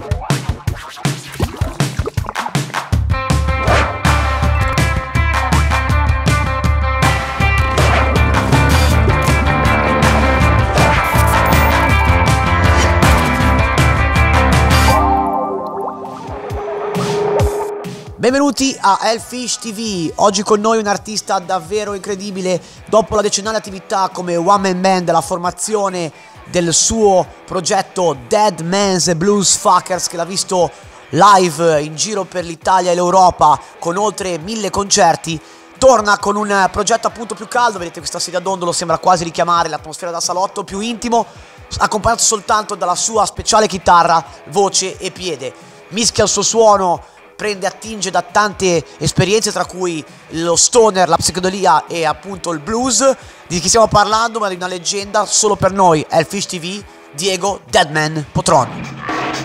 Benvenuti a Hellfish TV, oggi con noi un artista davvero incredibile. Dopo la decennale attività come one man band, la formazione del suo progetto Dead Man's Blues Fuckers, che l'ha visto live in giro per l'Italia e l'Europa con oltre 1000 concerti, torna con un progetto appunto più caldo. Vedete questa sedia a dondolo, sembra quasi richiamare l'atmosfera da salotto, più intimo, accompagnato soltanto dalla sua speciale chitarra, voce e piede. Mischia il suo suono, attinge da tante esperienze, tra cui lo stoner, la psichedelia e appunto il blues. Di chi stiamo parlando? Ma di una leggenda solo per noi, Hellfish TV, Diego Deadman Potron.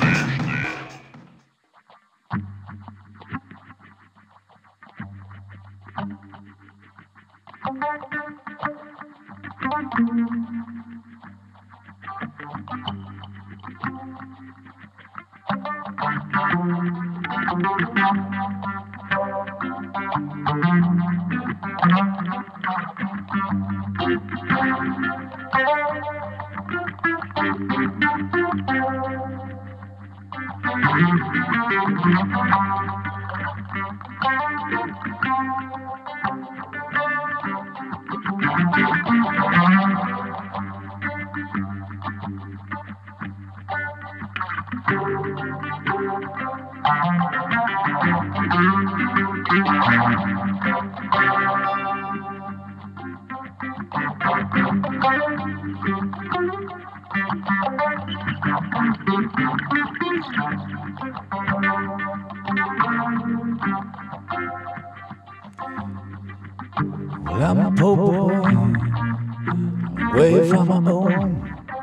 Well, I'm a poor boy, away from my home.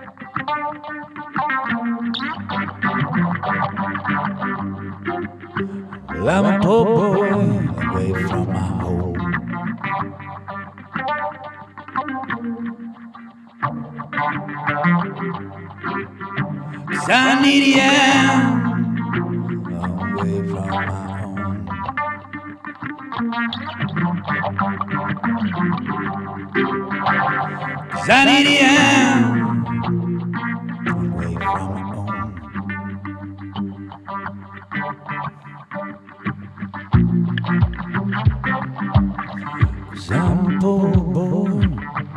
Well, I'm a poor boy, away from my home. 'Cause I need you away from my home. 'Cause I need you away from my home. 'Cause I'm a poor boy,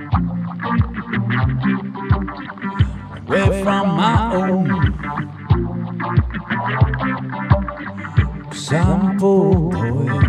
away from my home. 'Cause I'm a poor boy.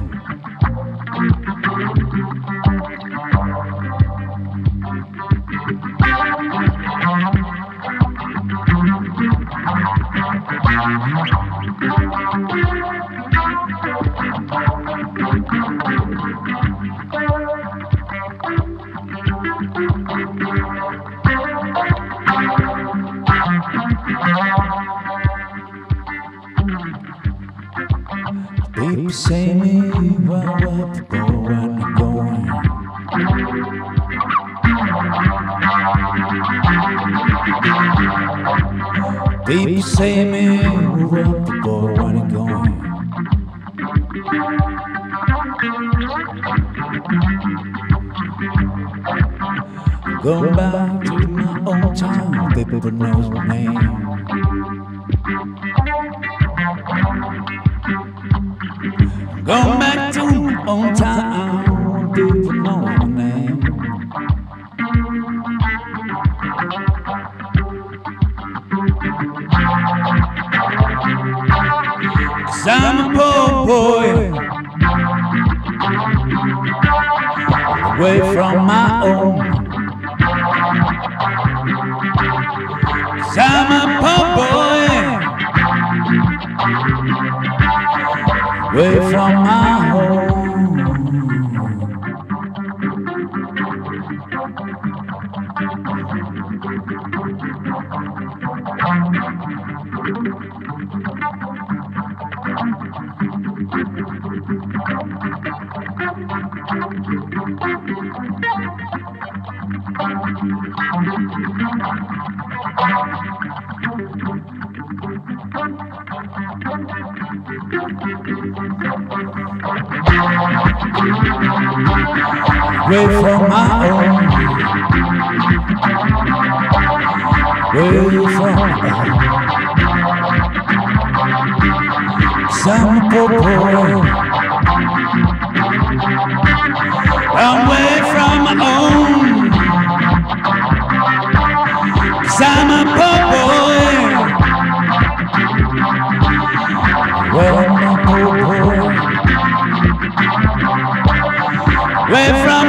People say me, well, what to go when I'm going. People say me, what to go when I'm going. Going back to my old town, people knows my name. Going back to my own town, people know my name. 'Cause I'm a poor boy, away from my home. 'Cause I'm a poor boy, away from my home. away from my own, away from my own. 'Cause I'm a poor boy, away from my own. 'Cause I'm a poor boy, well, I'm a poor boy, away from